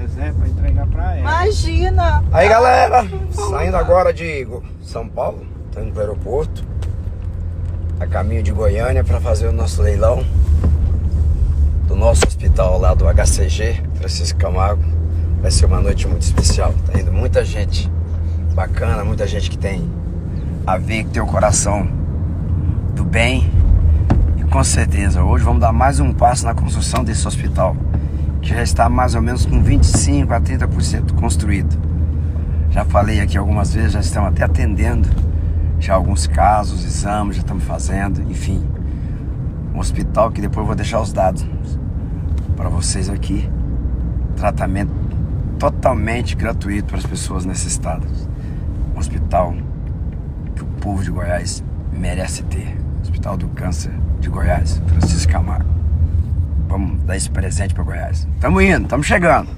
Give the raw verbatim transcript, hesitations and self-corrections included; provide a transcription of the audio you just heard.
quiser, pra entregar pra ela. Imagina! Aí, galera, saindo agora de São Paulo, tô indo pro aeroporto, a caminho de Goiânia para fazer o nosso leilão do nosso hospital lá do H C G, Francisco Camargo. Vai ser uma noite muito especial. Tá indo muita gente bacana, muita gente que tem a ver, que tem o coração do bem. E com certeza, hoje vamos dar mais um passo na construção desse hospital, que já está mais ou menos com vinte e cinco a trinta por cento construído. Já falei aqui algumas vezes, já estamos até atendendo já alguns casos, exames, já estamos fazendo, enfim. Um hospital que depois eu vou deixar os dados para vocês aqui. Tratamento totalmente gratuito para as pessoas necessitadas. Um hospital que o povo de Goiás merece ter. Hospital do Câncer de Goiás, Francisco Camargo. Vamos dar esse presente para Goiás. Estamos indo, estamos chegando.